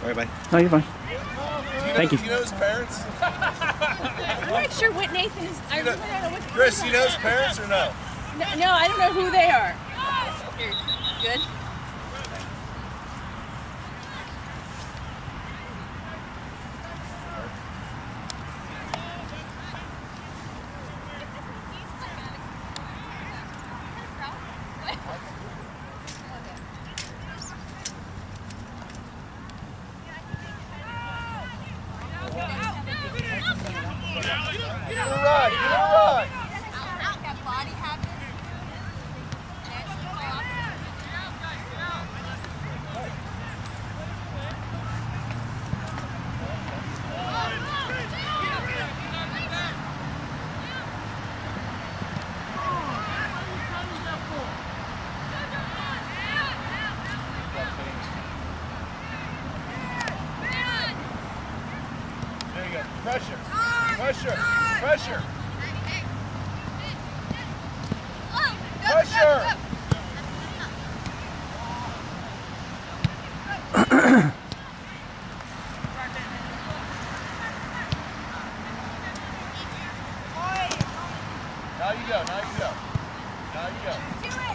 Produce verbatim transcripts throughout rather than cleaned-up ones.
Sorry, buddy. No, you're fine. Do you know, Thank you. Do you know his parents? I'm not sure what Nathan is. I You know, really don't know what. Chris, do you know his parents or no? No, no, I don't know who they are. Good. Pressure, pressure, pressure. Pressure. Now you go, now you go. Now you go.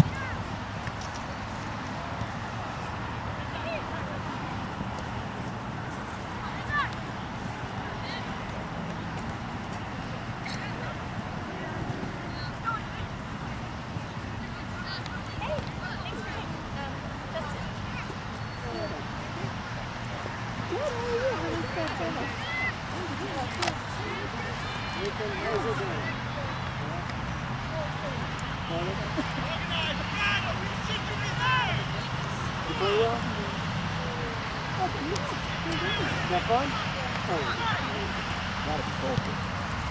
That fun? Oh, gotta be focused.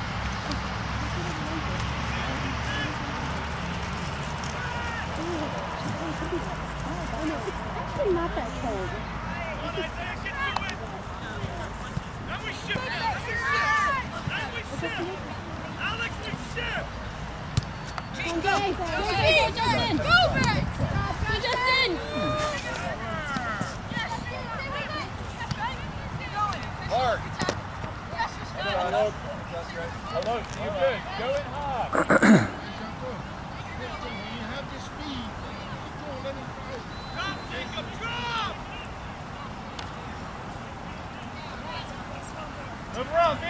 It's actually not that cold. Now we shift! Now we shift! Alex, we shift! Go, go, go, Justin! Go, Brett! Go, Justin! Mark. Hello. Hello. You good? Go in hard. You have the speed. Drop, Jacob, drop! Move around, B.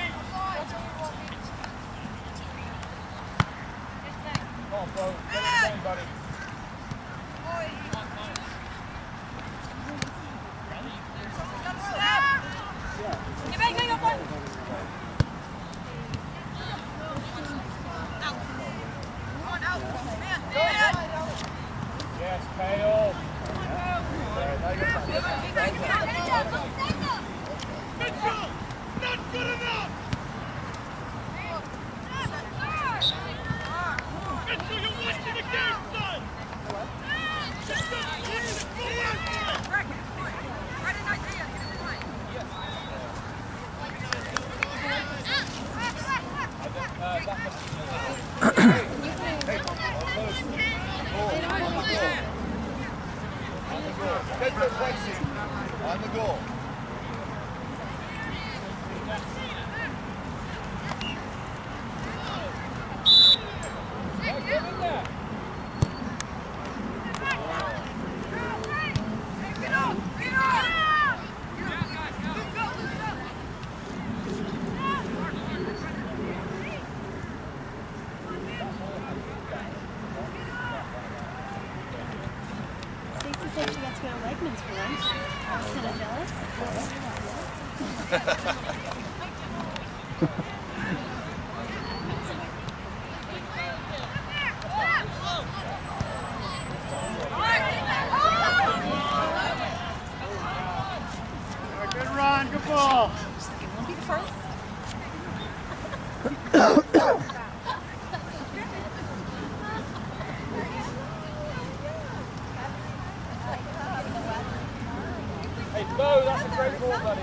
Come on, bro. Get it done, buddy. Yes, Kale. Mitchell! Not good enough! Mitchell, you're watching the game, son! Get the flexing on the goal. Stacey said she got to go to Wegmans for lunch. I was kind of jealous. Good run, good ball. We'll be the first. Hey, Bo, that's a great ball, buddy.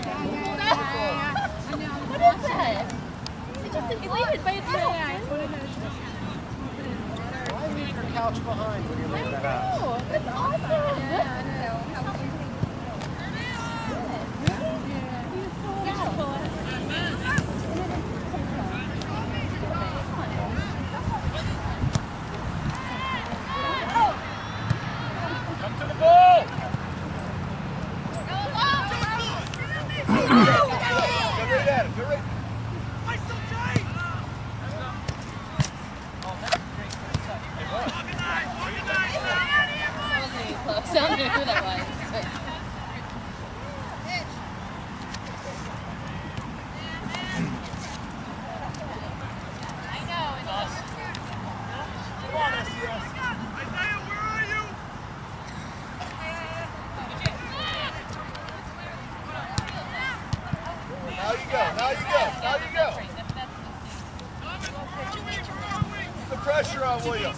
What is that? It just deleted by itself. Why leave your couch behind when you're leaving the house? Oh, that's awesome. Now you go, now you go, now you go. Put the pressure on William.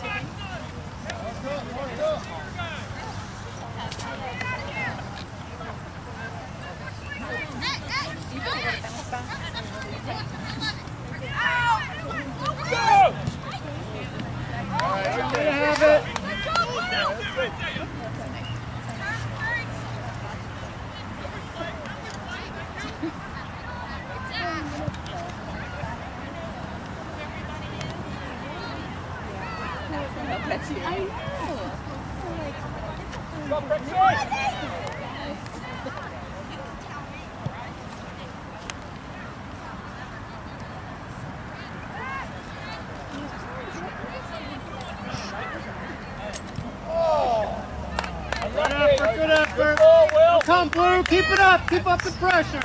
Come, Blue, keep it up, keep up the pressure.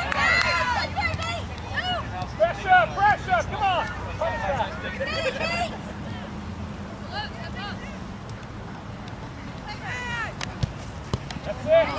Pressure, pressure, come on. That's it.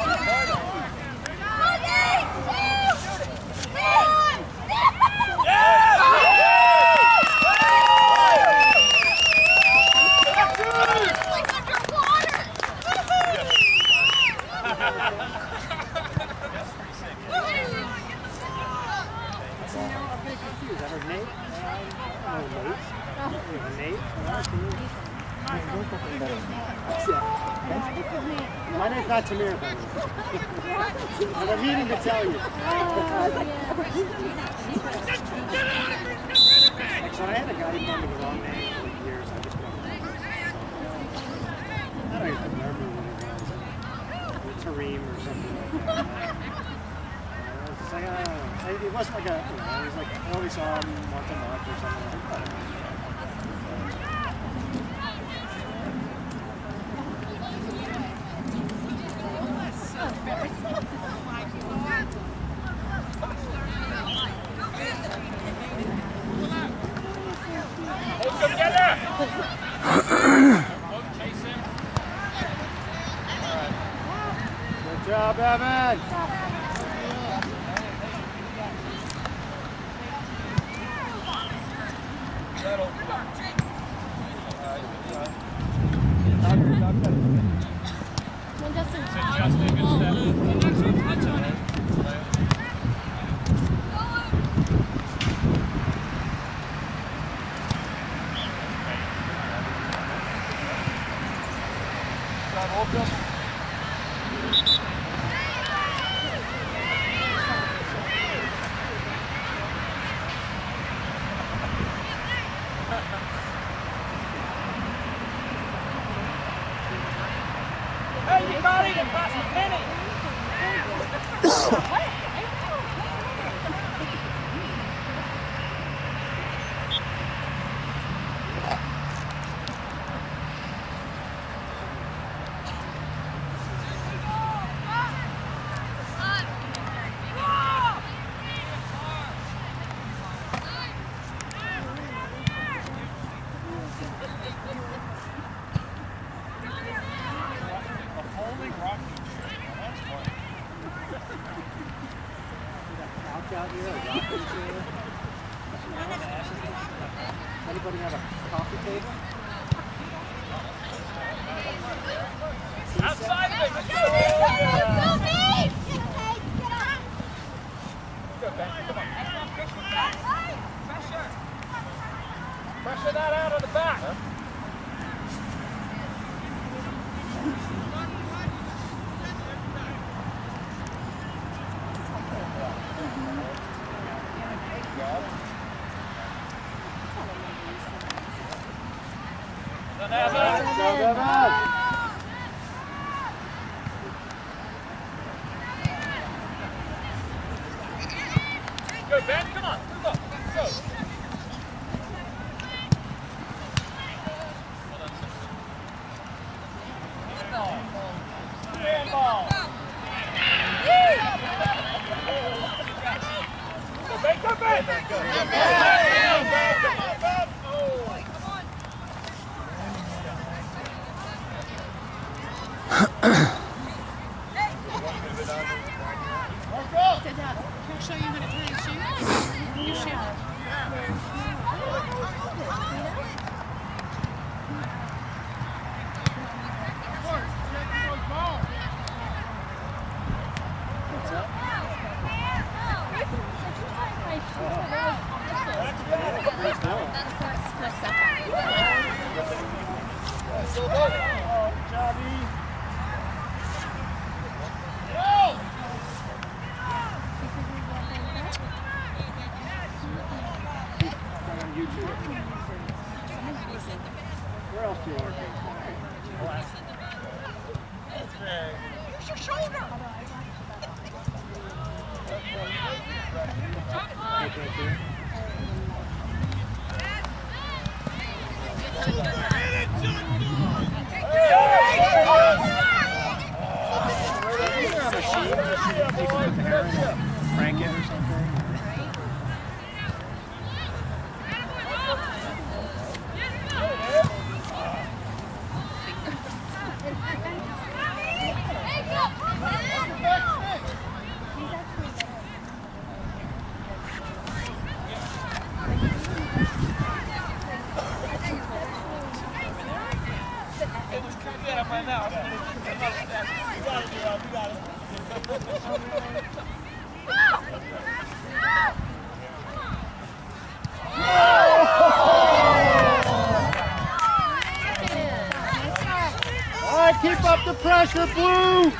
My name's not Tamir, but I'm meaning to tell you. Actually, I had a guy who called me the wrong name for years. I just don't know. I don't even remember what it was. Tareem or something like that. It was like, I don't know. It wasn't like a, you know, it was like, I always saw him once a month or something like that. Good job, Evan. Hey, you got it and pass the penny. Out here, a rocking chair. Anybody have a coffee table? Outside of it. Let's go. Go, Ben. Come on. Pressure. Pressure that out of the back. Huh? Go, Ben, come on, move up, go. Stand ball. Go, Ben, go, Ben. Go, Ben, come on, Ben. show you how to tie your shoe? Your shoe? Where else do you want to Use your shoulder. Frank it or something? All right, keep up the pressure, Blue!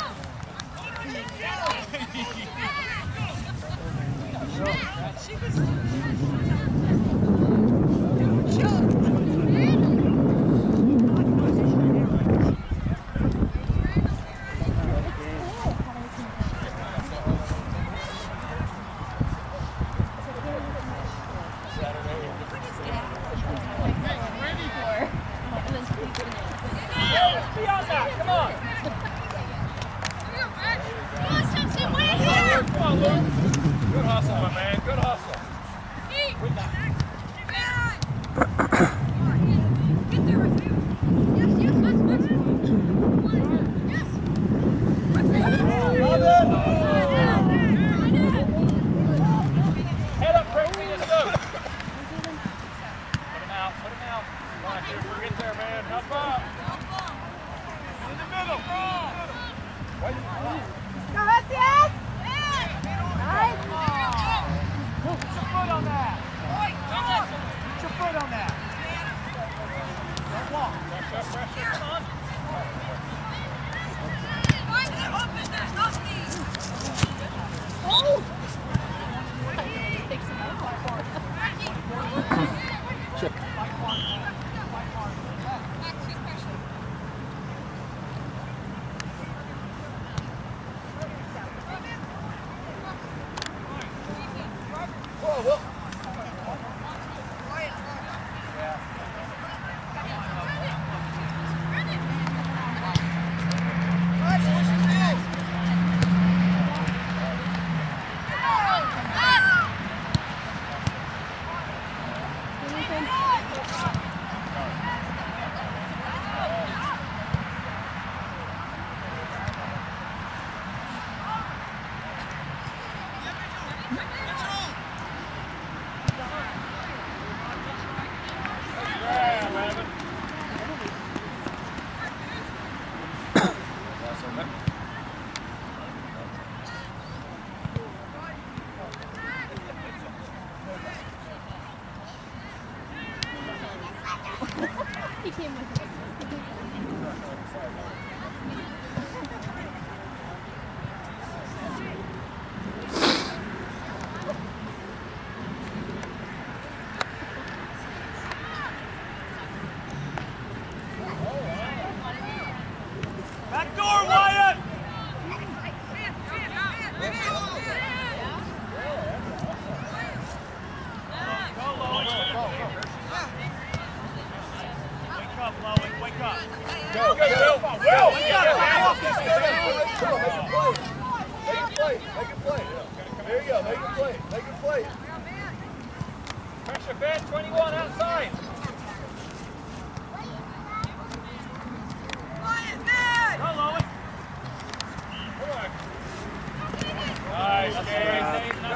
Good hustle, my man. Good hustle. Head up, Craig. Let's go. Put him out. Put him out. Come on, Jennifer. Get there, man. Help up. In the middle. Gracias! Nice! Put your foot on that. Put your foot on that. Don't walk. Pressure, pressure. Come on. Oh! He came with us. Back door, Wyatt! Wake up, Lowen, wake up. Go, go, go. Will, wake up. Come on, make it play. Make it play. Make it play. There you go. Make it play. Make it play. Pressure, Ben, twenty-one outside. Go, Lowen. Nice, Gabe.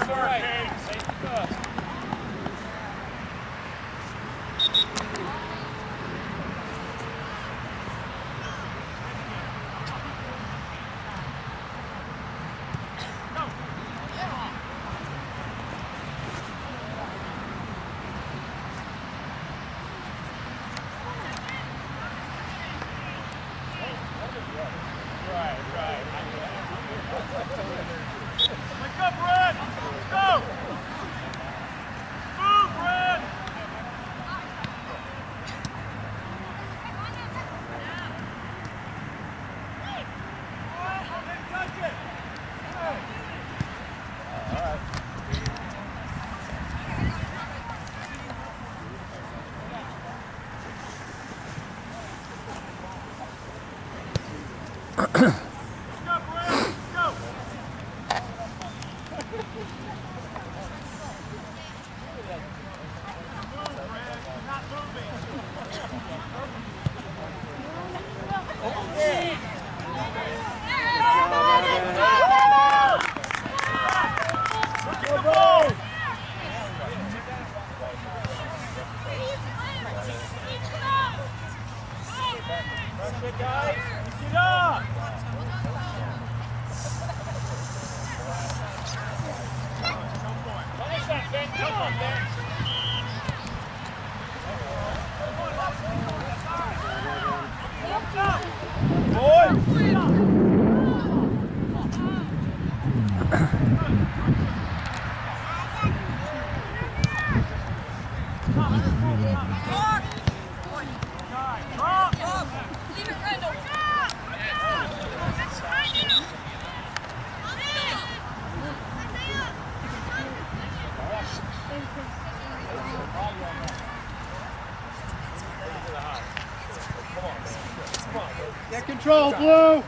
control, Blue.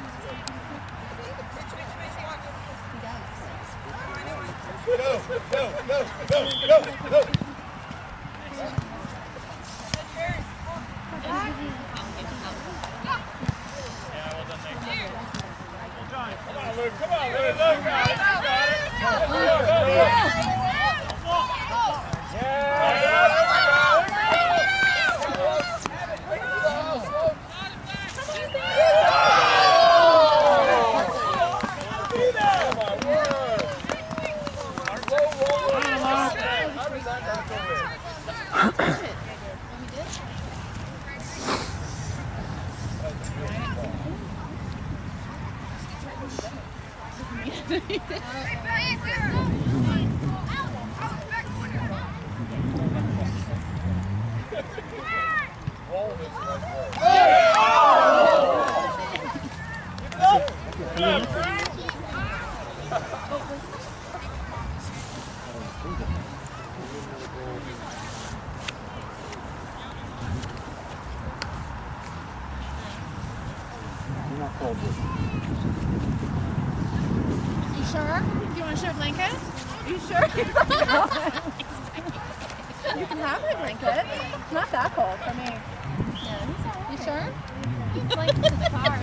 Go, go, go, go, go, go. Come on, Luke. Come on, Luke. Luke, guys. You got it. Go, go, go. Yeah. You sure? Do you want to share a blanket? Are you sure? You can have my blanket. It's not that cold for me. Yeah, you sure? It's like the car.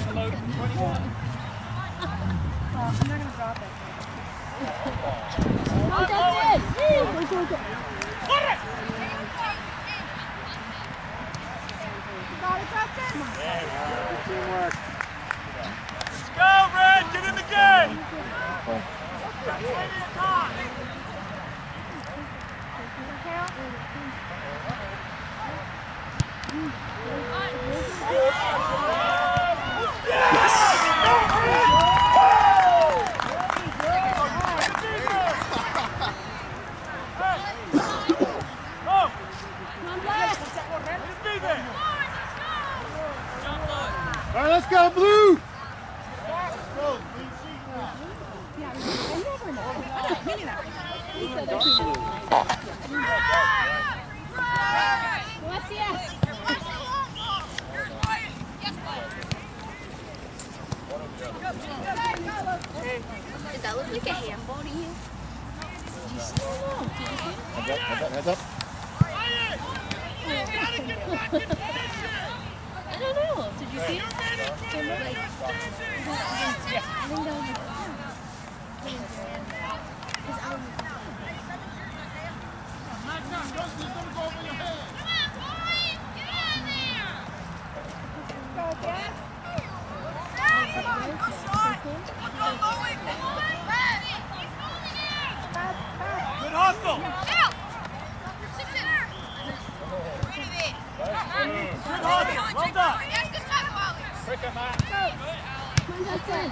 Oh, I'm not going to drop it. Oh, that's it! Go, go, go. Got it, Justin? Good teamwork. Let's go, Red! Get in the game! All right, let's go, Blue. Did that look like a handball to you? Did you see it? Did you see it? Heads up, heads up, heads up. I don't know. Did you see it? So, like, yeah. I think that was Good hustle! Good hustle! Well done! Quick, Matt. Come on, Justin.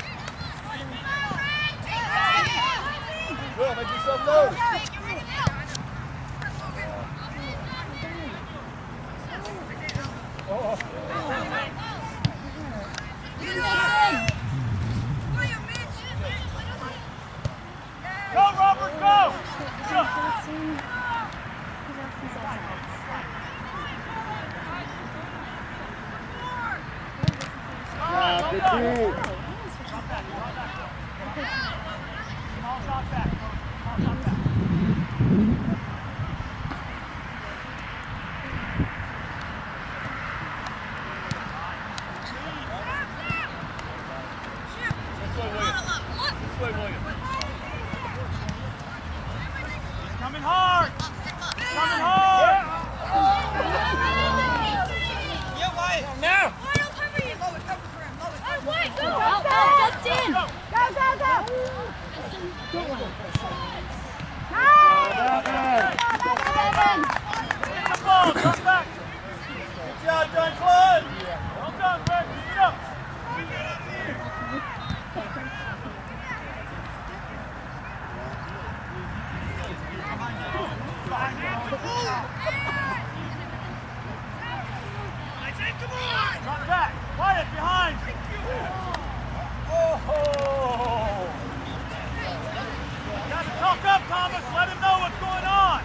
Will, make yourself low. Oh. Go, Robert, go! Go! Yeah, good team. Drop back, drop back. Small drop back. Small drop back. This way, William. This way, William. Coming hard! Coming hard! Yeah, Wyatt. Now! Go, go, go, Justin! Go, go, go! Don't want Get the ball, drop back! Good job, John Claude! Well done, Brett. Get up! Drop back! Wyatt, behind! Oh! Got to talk up, Thomas. Let him know what's going on.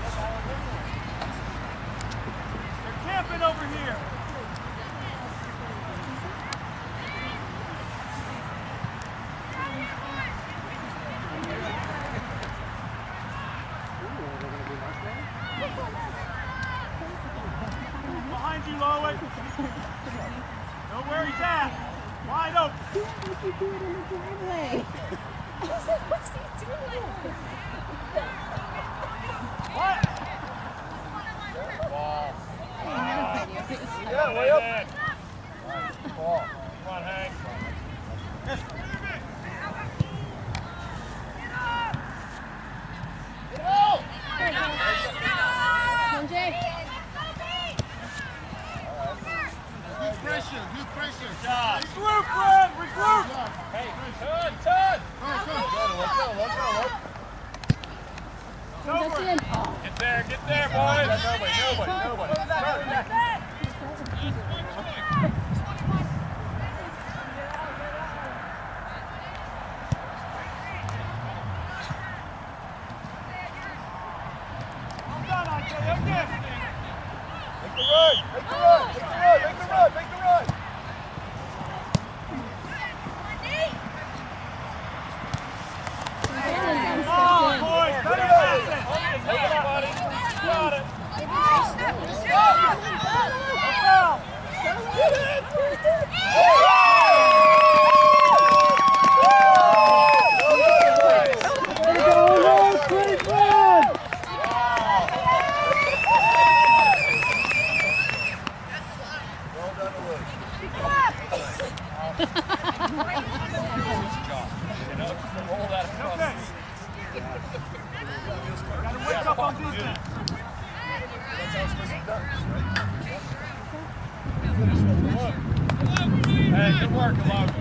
They're camping over here. where he's at. Wide open. What did you do it in the driveway? I was like, what's he doing? What? Ball. Yeah, Yeah, way up. Ball. Come on, Hank. Yes. Come, Jay. Good pressure, good pressure. Job. Regroup, Fred. Regroup. Hey, turn, turn. Come, come. Let's go, let's go, let's go. That's in. Oh. Get there, get there, boys. Nobody, nobody, nobody. Well done, I tell you. Again. Make the run, make the run, make the run, make the run, make the run. Come on, boys. Better pass it. Take it, buddy. Got it. Well done to Luke. You know, roll that across. Okay. Gotta wake up on defense. That's how it's supposed to be done, right? Finish with the look. Hey, good work, Logan.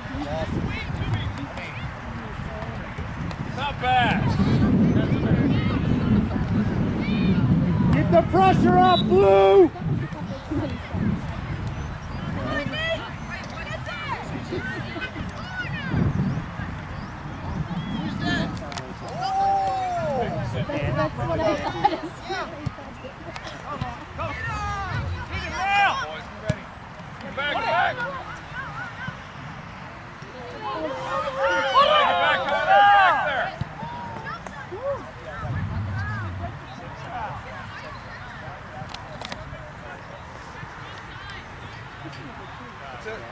Not bad. Keep the pressure up, Blue! That's what I thought. Keep it down. Boys, be ready. Get back, get back. Get back, get back, back there. That's it.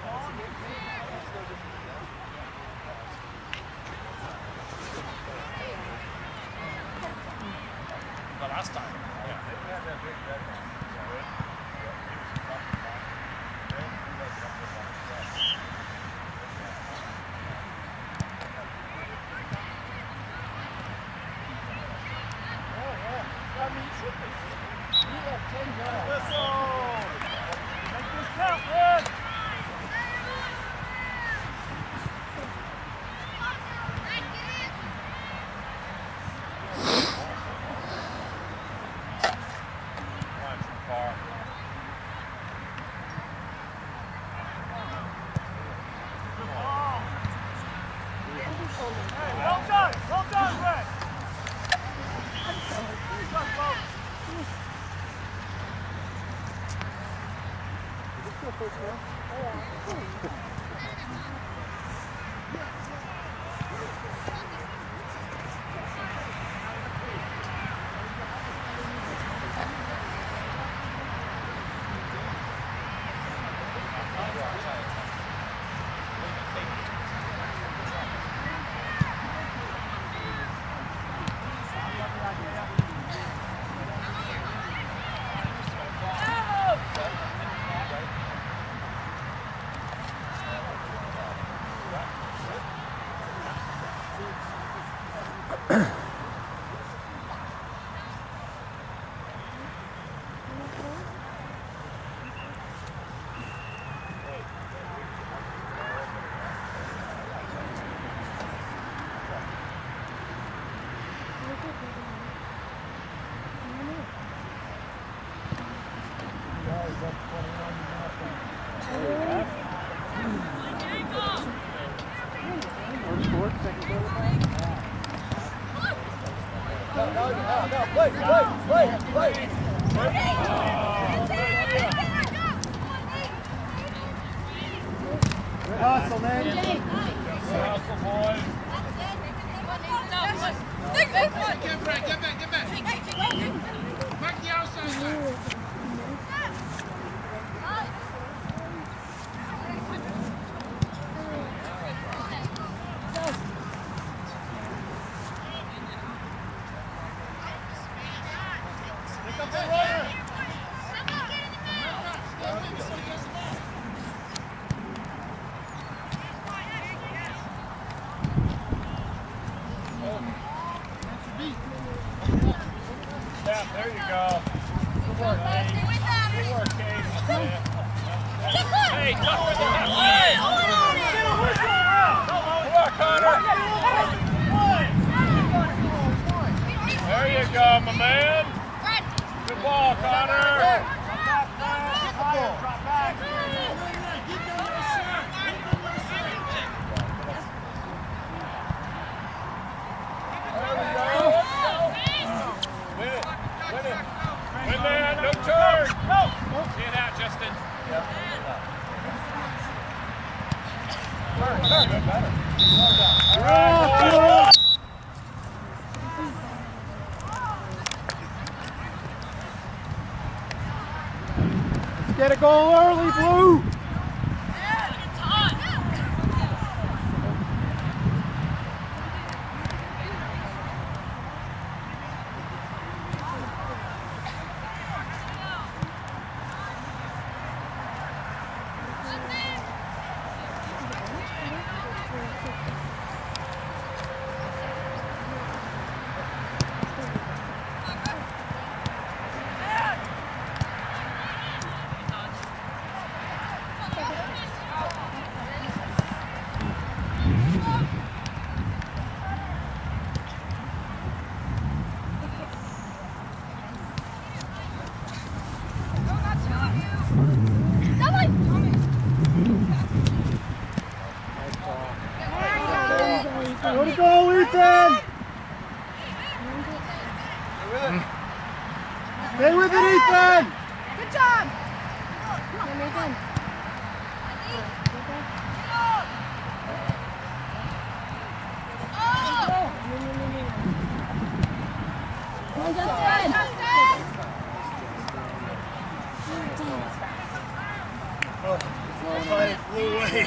The last time. Yeah. They had that big red one. Make this count, Red. Come on, too far. Good ball. Hey, well done. Well done, Red. Good luck, folks. No, no, no, no, play, play, play, play. Hustle, man. Hustle, boys. Get back, get back, get back. Mark the outside line. Yeah, there you go. Good work, Kate. Good work, Kate. Hey, duck with the left leg. Come on, Connor. There you go, my man. Good ball, Connor. Drop back. Win it. Win it. Win that. No turn. Go. See that, Justin. Yep. Turn, turn. Even better. All right. Let's get a goal early, Blue. Go to goal, Ethan! Stay with it, Ethan! Good job! Come on, Nathan. Come on, Justin! Fight flew away.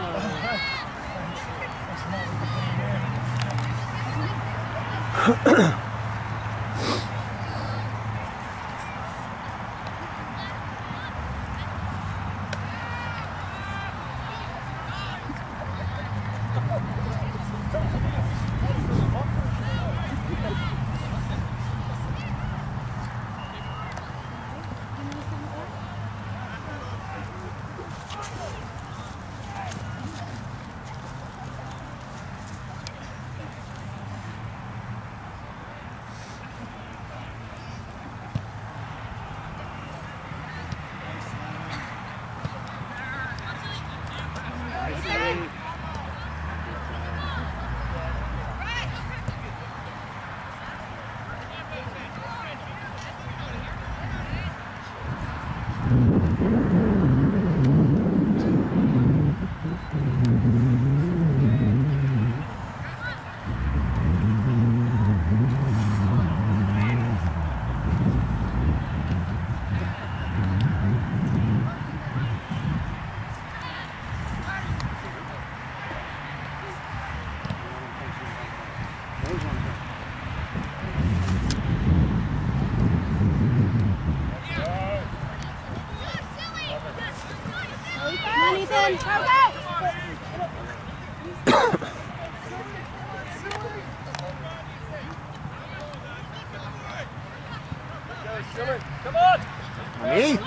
Come on! Me?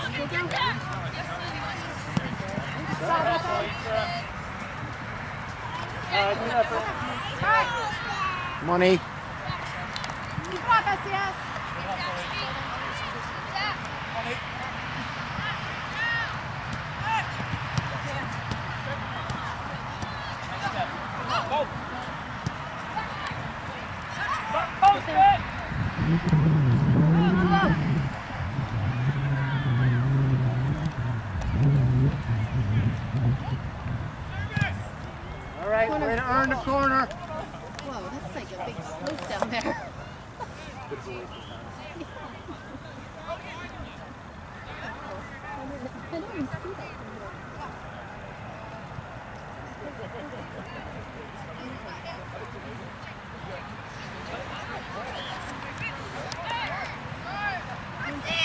Money. All right, way to earn the corner. Whoa, that's like a big slope down there. I didn't even see that. Come on.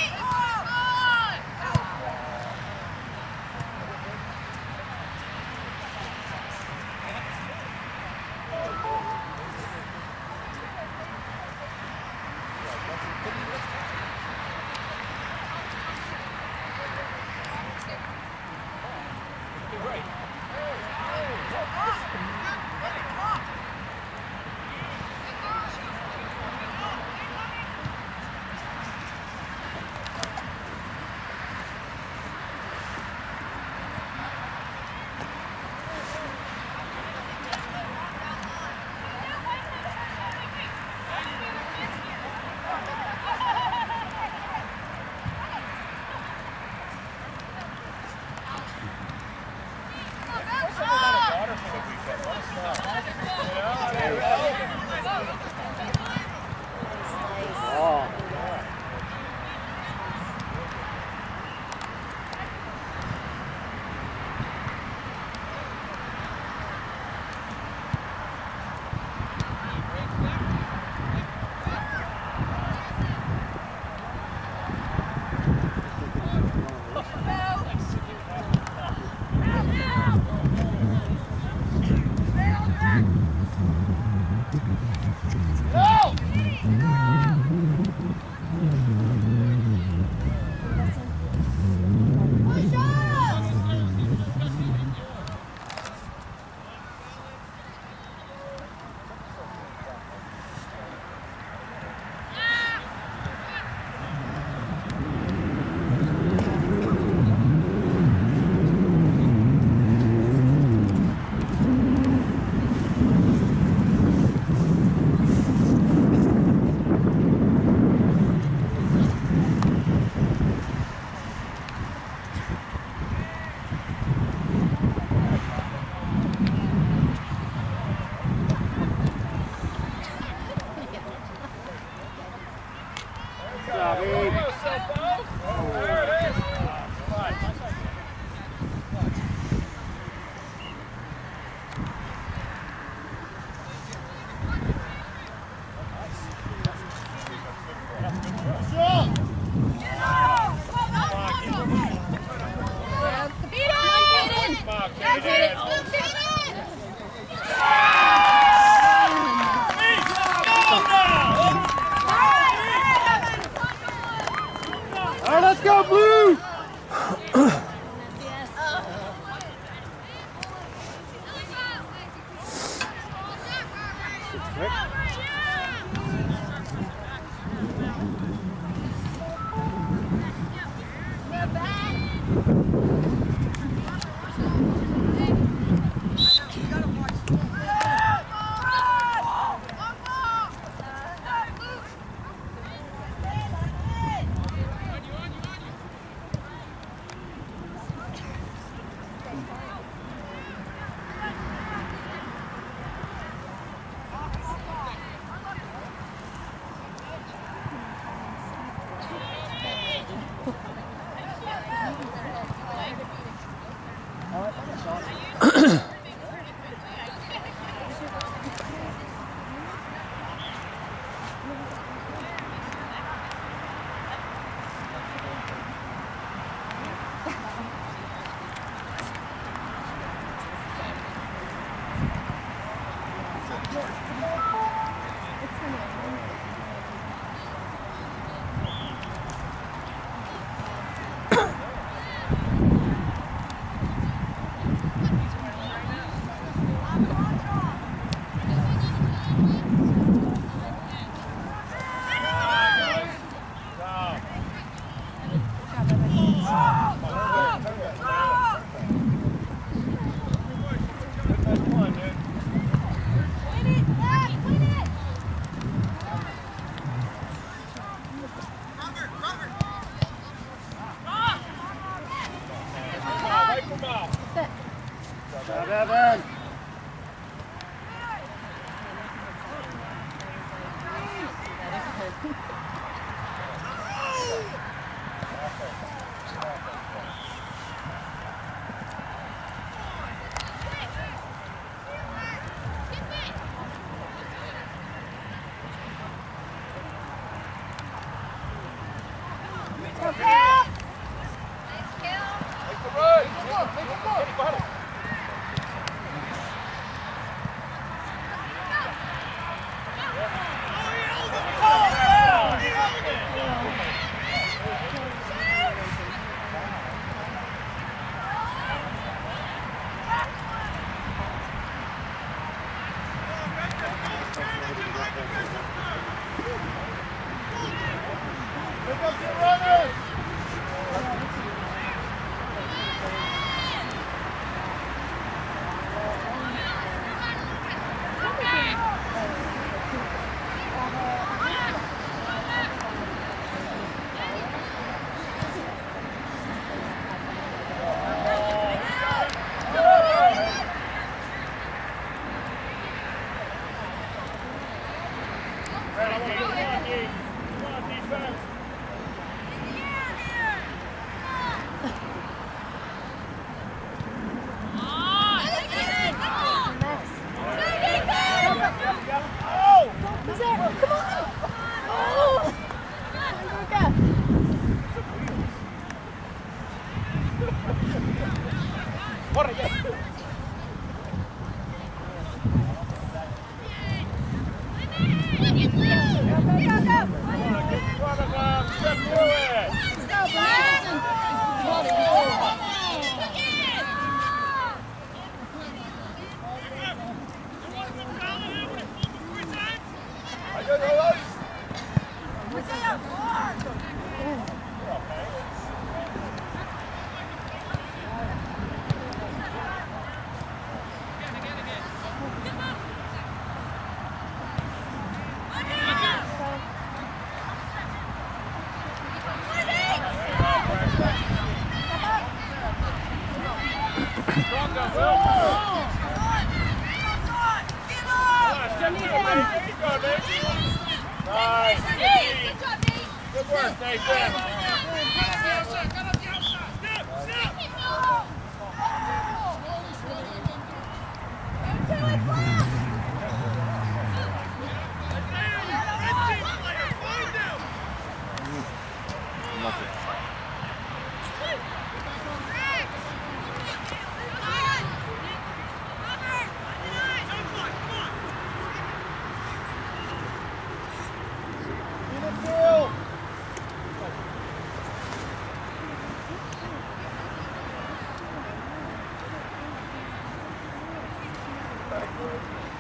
Back.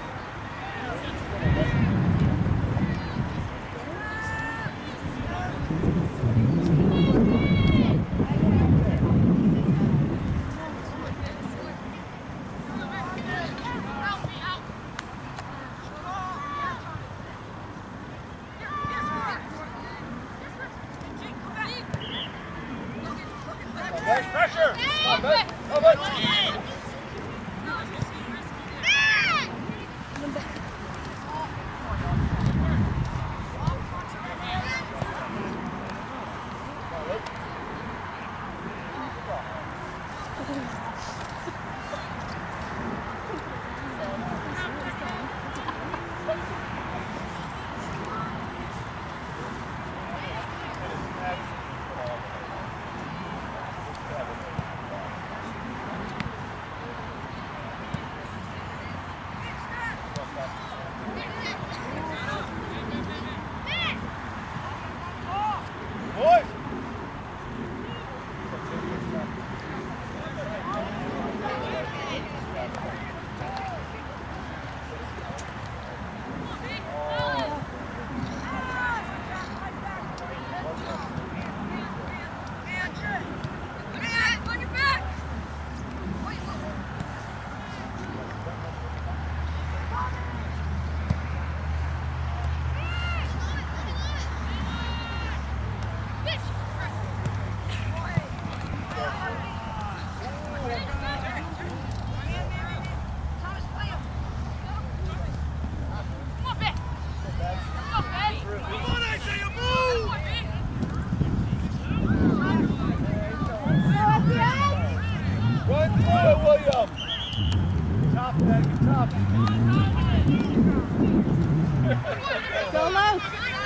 low.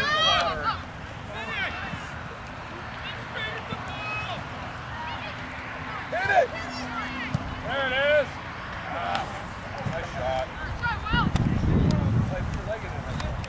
Hit it! There it is! Ah, nice shot. Like your leg in it.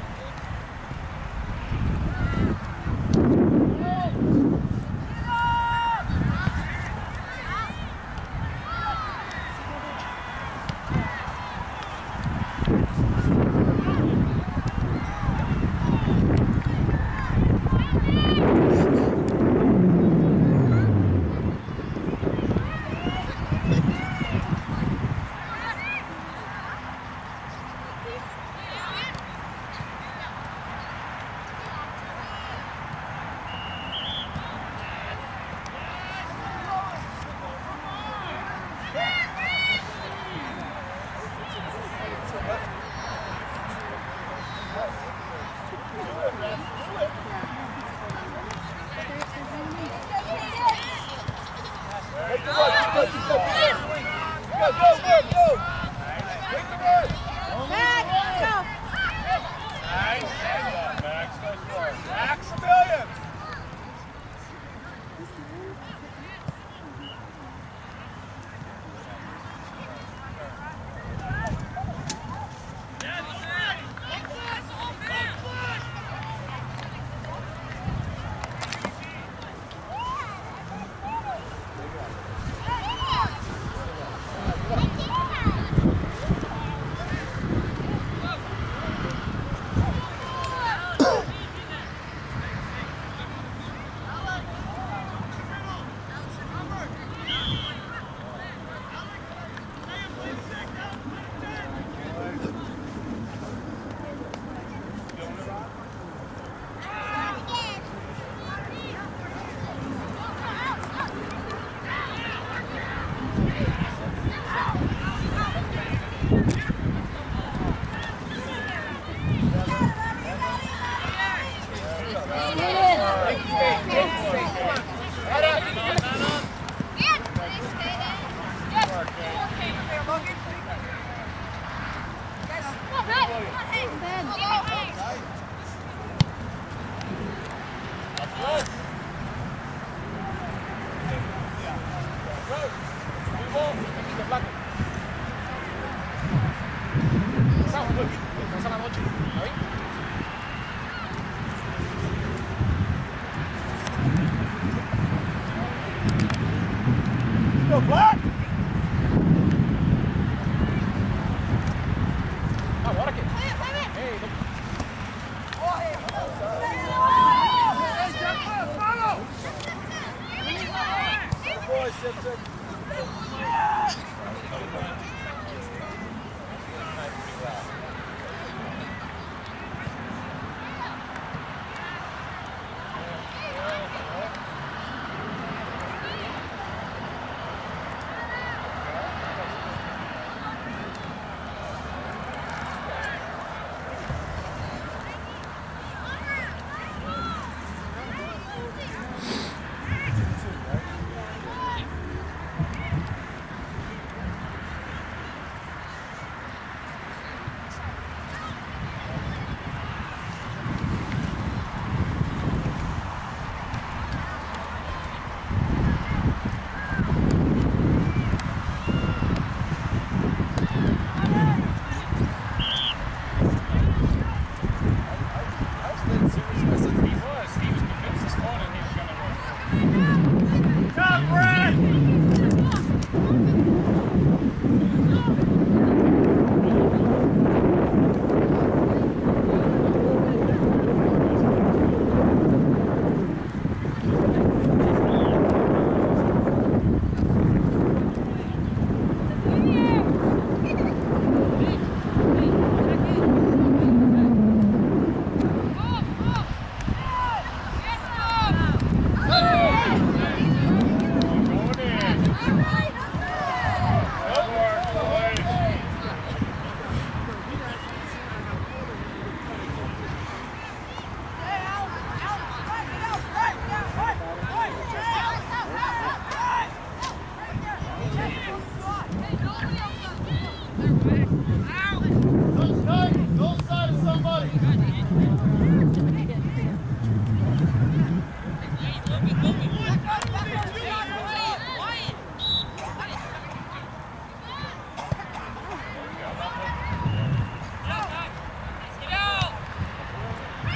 Go black! Ah, ahora que. Hey, look. Good boy, Simpson.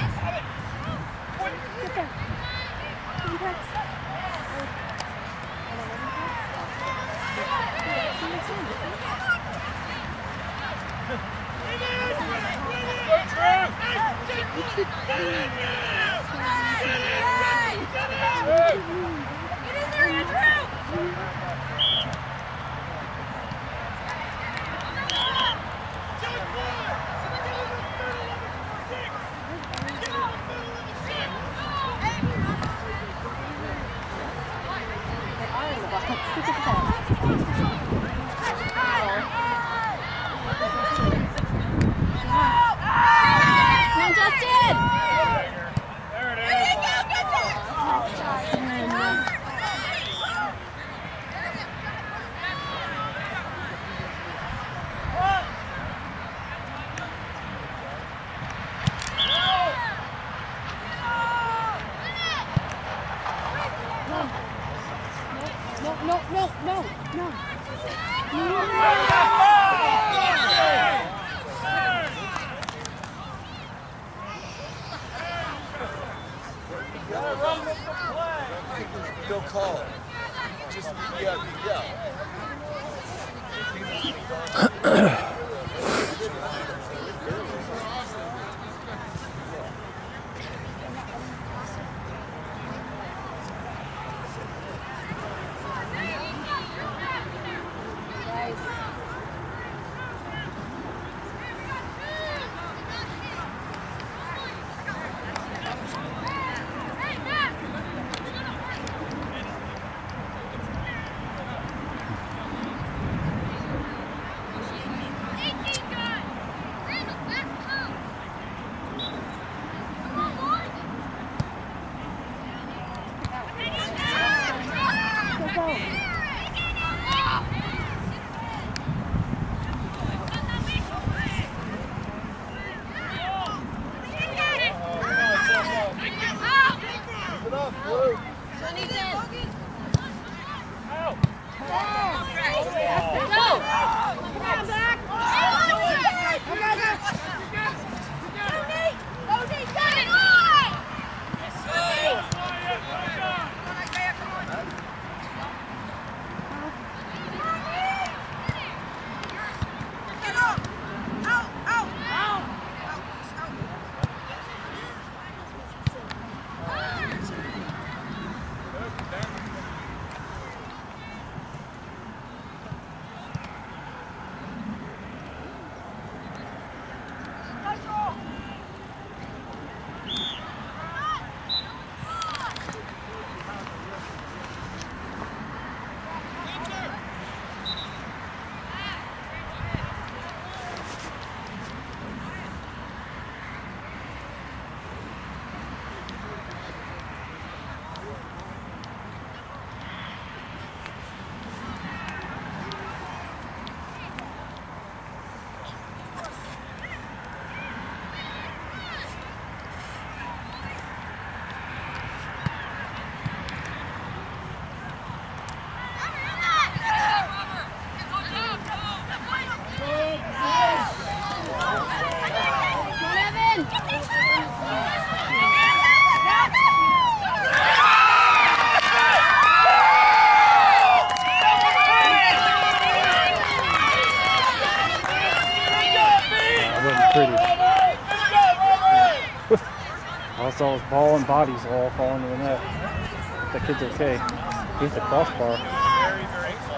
All his ball and bodies all falling to the net. The kid's okay. He's the crossbar. Very, very close.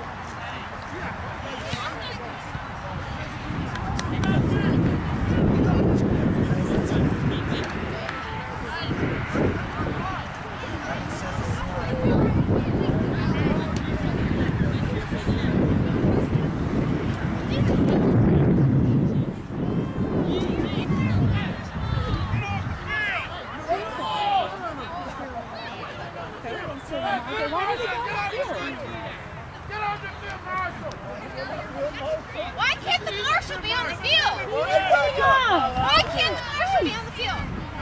Why can't the marshal be on the field? Why can't the marshal be on the field?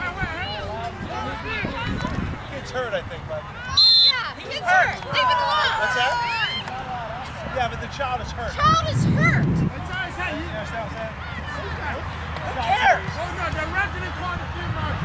Kid's hurt, I think, bud. Yeah, kid's hurt. Leave it alone. What's that? Yeah, but the child is hurt. Child is hurt. You understand what I'm saying? Who cares? Oh no, they're renting a car to field marshal.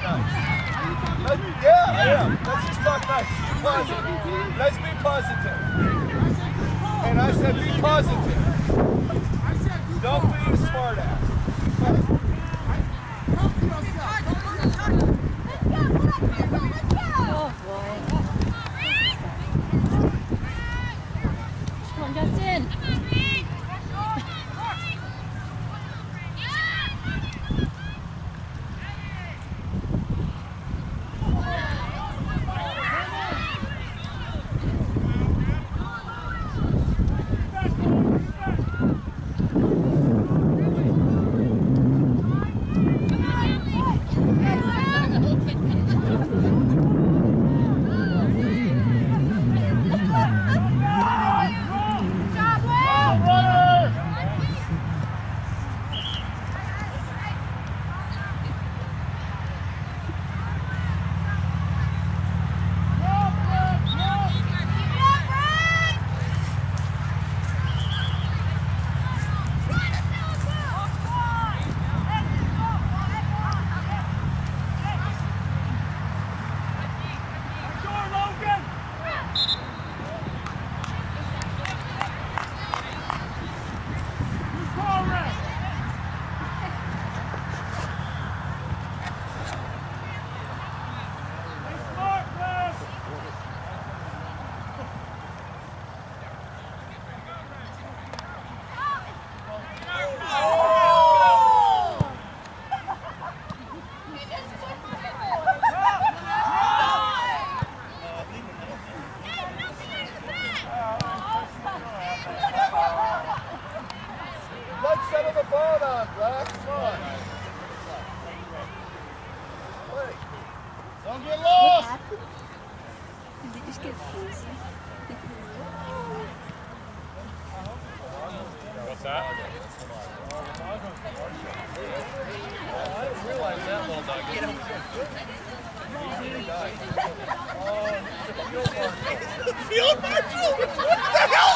nice. Let, yeah, I am. Let's just talk nice. Be positive. Let's be positive. And I said be positive. Don't be a smart ass. Oh boy. Come on, Justin. Let's settle the ball down, Black. Come on. Wait. Don't get lost. Did they just get crazy? What's that? I didn't realize that little dog. Get him. Field marshal! What the hell?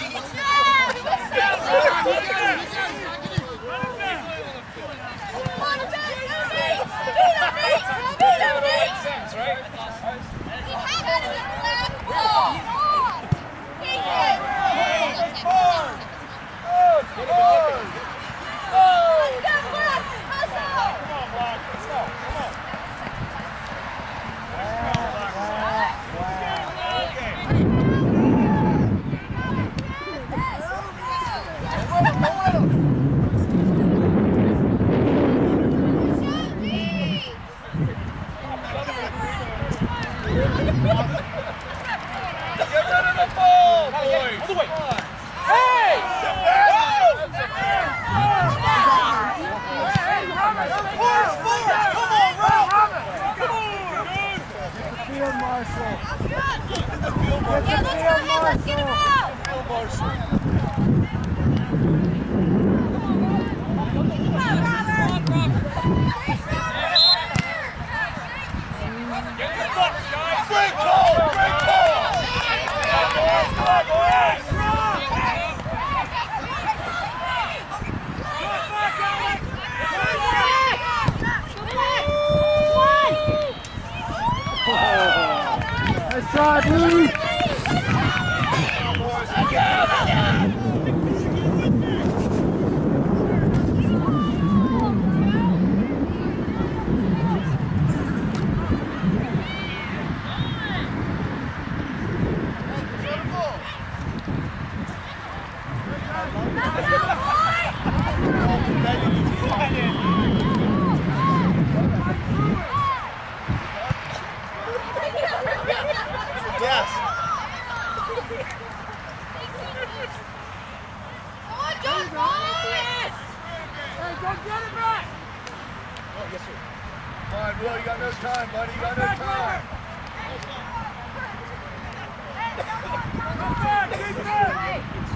Nice try, Blue! Yes. Come on, Will, you got no time, buddy. You got no time. Keep it!